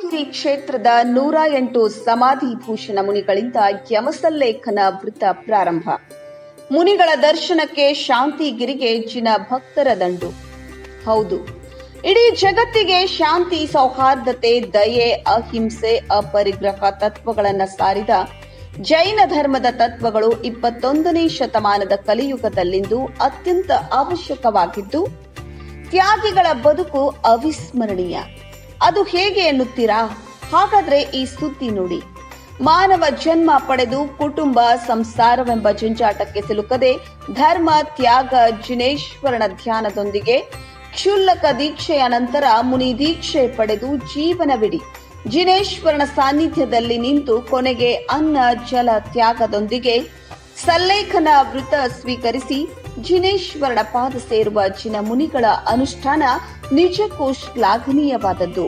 ಶಾಂತಿಗಿರಿ ಕ್ಷೇತ್ರದ 108 ಸಮಾಧಿ ಭೂಷಣ ಮುನಿಗಳಿಂದ ಯಮಸಲ್ಲೇಖನ ವೃತ ಪ್ರಾರಂಭ. ಮುನಿಗಳ ದರ್ಶನಕ್ಕೆ ಶಾಂತಿಗಿರಿಗೆ ಜಿನ ಭಕ್ತರ ದಂಡು. ಹೌದು, ಇಡೀ ಜಗತ್ತಿಗೆ ಶಾಂತಿ, ಸೌಹಾರ್ದತೆ, ದಯೆ, ಅಹಿಂಸೆ, ಅಪರಿಗ್ರಹ ತತ್ವಗಳನ್ನು ಸಾರಿದ ಜೈನ ಧರ್ಮದ ತತ್ವಗಳು 21ನೇ ಶತಮಾನದ ಕಲಿಯುಗದಲ್ಲಿಂದು ಅತ್ಯಂತ ಅವಶ್ಯಕವಾಗಿದ್ದು, ತ್ಯಾಗಿಗಳ ಬದುಕು ಅವಿಸ್ಮರಣೀಯ. ಅದು ಹೇಗೆ ಎನ್ನುತ್ತೀರಾ? ಹಾಗಾದ್ರೆ ಈ ಸುದ್ದಿ ನೋಡಿ. ಮಾನವ ಜನ್ಮ ಪಡೆದು ಕುಟುಂಬ ಸಂಸಾರವೆಂಬ ಜಂಜಾಟಕ್ಕೆ ಸಿಲುಕದೆ ಧರ್ಮ ತ್ಯಾಗ ಜಿನೇಶ್ವರನ ಧ್ಯಾನದೊಂದಿಗೆ ಕ್ಷುಲ್ಲಕ ದೀಕ್ಷೆಯ ನಂತರ ಮುನಿ ದೀಕ್ಷೆ ಪಡೆದು ಜೀವನವಿಡಿ ಜಿನೇಶ್ವರನ ಸಾನ್ನಿಧ್ಯದಲ್ಲಿ ನಿಂತು ಕೊನೆಗೆ ಅನ್ನ ಜಲ ತ್ಯಾಗದೊಂದಿಗೆ ಸಲ್ಲೇಖನ ವೃತ ಸ್ವೀಕರಿಸಿ ಜಿನೇಶ್ವರನ ಪಾದ ಸೇರುವ ಜಿನ ಮುನಿಗಳ ಅನುಷ್ಠಾನ ನಿಜಕ್ಕೂ ಶ್ಲಾಘನೀಯವಾದದ್ದು.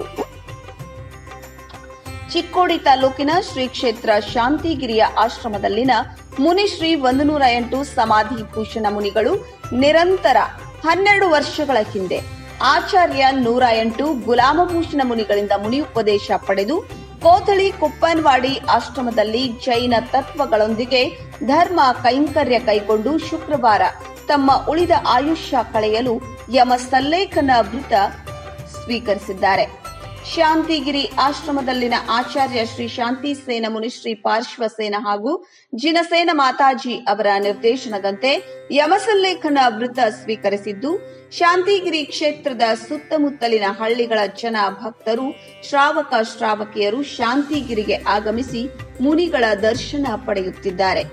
ಚಿಕ್ಕೋಡಿ ತಾಲೂಕಿನ ಶ್ರೀ ಕ್ಷೇತ್ರ ಶಾಂತಿಗಿರಿಯ ಆಶ್ರಮದಲ್ಲಿನ ಮುನಿಶ್ರೀ 108 ಸಮಾಧಿ ಭೂಷಣ ಮುನಿಗಳು ನಿರಂತರ 12 ವರ್ಷಗಳ ಹಿಂದೆ ಆಚಾರ್ಯ 108 ಗುಲಾಮಭೂಷಣ ಮುನಿಗಳಿಂದ ಮುನಿ ಉಪದೇಶ ಪಡೆದು ಕೋಥಳಿ ಕುಪ್ಪನ್ವಾಡಿ ಆಶ್ರಮದಲ್ಲಿ ಜೈನ ತತ್ವಗಳೊಂದಿಗೆ ಧರ್ಮ ಕೈಂಕರ್ಯ ಕೈಗೊಂಡು ಶುಕ್ರವಾರ ತಮ್ಮ ಉಳಿದ ಆಯುಷ್ಯ ಕಳೆಯಲು ಯಮ ಸಲ್ಲೇಖನ ವೃತ ಸ್ವೀಕರಿಸಿದ್ದಾರೆ. ಶಾಂತಿಗಿರಿ ಆಶ್ರಮದಲ್ಲಿನ ಆಚಾರ್ಯ ಶ್ರೀ ಶಾಂತಿಸೇನ ಮುನಿಶ್ರೀ ಪಾರ್ಶ್ವಸೇನ ಹಾಗೂ ಜಿನಸೇನ ಮಾತಾಜಿ ಅವರ ನಿರ್ದೇಶನದಂತೆ ಯಮಸಲ್ಲೇಖನ ವೃತ ಸ್ವೀಕರಿಸಿದ್ದು, ಶಾಂತಿಗಿರಿ ಕ್ಷೇತ್ರದ ಸುತ್ತಮುತ್ತಲಿನ ಹಳ್ಳಿಗಳ ಜನ ಭಕ್ತರು, ಶ್ರಾವಕ ಶ್ರಾವಕಿಯರು ಶಾಂತಿಗಿರಿಗೆ ಆಗಮಿಸಿ ಮುನಿಗಳ ದರ್ಶನ ಪಡೆಯುತ್ತಿದ್ದಾರೆ.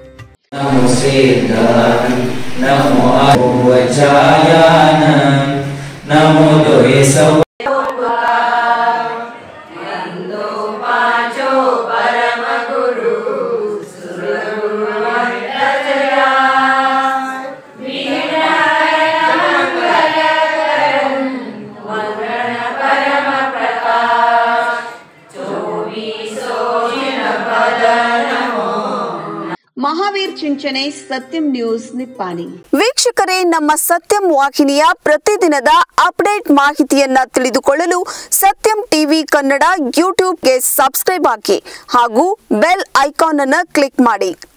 ಮಹಾವೀರ್ ಚಿಂಚನೆ, ಸತ್ಯಂ ನ್ಯೂಸ್, ನಿಪ್ಪಾಣಿ. ವೀಕ್ಷಕರೇ, ನಮ್ಮ ಸತ್ಯಂ ವಾಹಿನಿಯ ಪ್ರತಿದಿನದ ಅಪ್ಡೇಟ್ ಮಾಹಿತಿಯನ್ನ ತಿಳಿದುಕೊಳ್ಳಲು ಸತ್ಯಂ ಟಿವಿ ಕನ್ನಡ ಯೂಟ್ಯೂಬ್ಗೆ ಸಬ್ಸ್ಕ್ರೈಬ್ ಹಾಕಿ ಹಾಗೂ ಬೆಲ್ ಐಕಾನ್ ಅನ್ನು ಕ್ಲಿಕ್ ಮಾಡಿ.